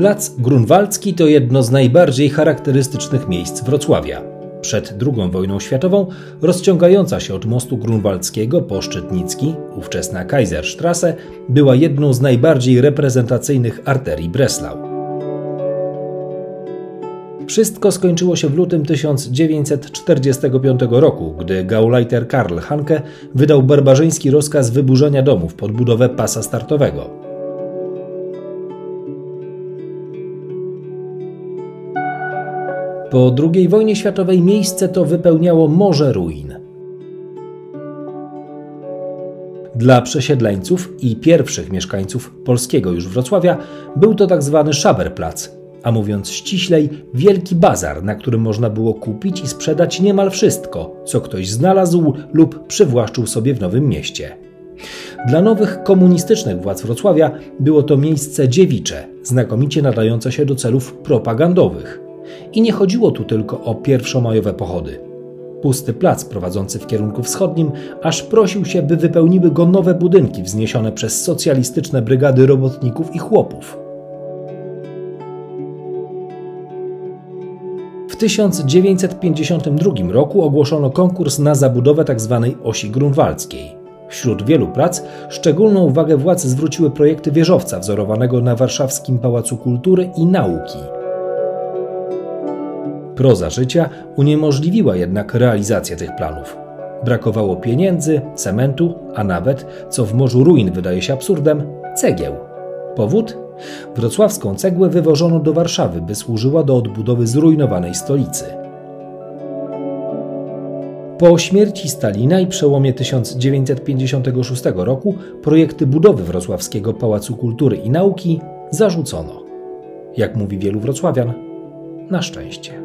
Plac Grunwaldzki to jedno z najbardziej charakterystycznych miejsc Wrocławia. Przed II wojną światową rozciągająca się od mostu grunwaldzkiego po Szczytnicki, ówczesna Kaiserstrasse, była jedną z najbardziej reprezentacyjnych arterii Breslau. Wszystko skończyło się w lutym 1945 roku, gdy Gauleiter Karl Hanke wydał barbarzyński rozkaz wyburzenia domów pod budowę pasa startowego. Po II wojnie światowej miejsce to wypełniało morze ruin. Dla przesiedleńców i pierwszych mieszkańców polskiego już Wrocławia był to tzw. Schaberplatz, a mówiąc ściślej, wielki bazar, na którym można było kupić i sprzedać niemal wszystko, co ktoś znalazł lub przywłaszczył sobie w Nowym Mieście. Dla nowych komunistycznych władz Wrocławia było to miejsce dziewicze, znakomicie nadające się do celów propagandowych. I nie chodziło tu tylko o pierwszomajowe pochody. Pusty plac prowadzący w kierunku wschodnim aż prosił się, by wypełniły go nowe budynki wzniesione przez socjalistyczne brygady robotników i chłopów. W 1952 roku ogłoszono konkurs na zabudowę tzw. osi grunwaldzkiej. Wśród wielu prac szczególną uwagę władz zwróciły projekty wieżowca wzorowanego na warszawskim Pałacu Kultury i Nauki. Proza życia uniemożliwiła jednak realizację tych planów. Brakowało pieniędzy, cementu, a nawet, co w morzu ruin wydaje się absurdem, cegieł. Powód? Wrocławską cegłę wywożono do Warszawy, by służyła do odbudowy zrujnowanej stolicy. Po śmierci Stalina i przełomie 1956 roku projekty budowy wrocławskiego Pałacu Kultury i Nauki zarzucono. Jak mówi wielu wrocławian, na szczęście.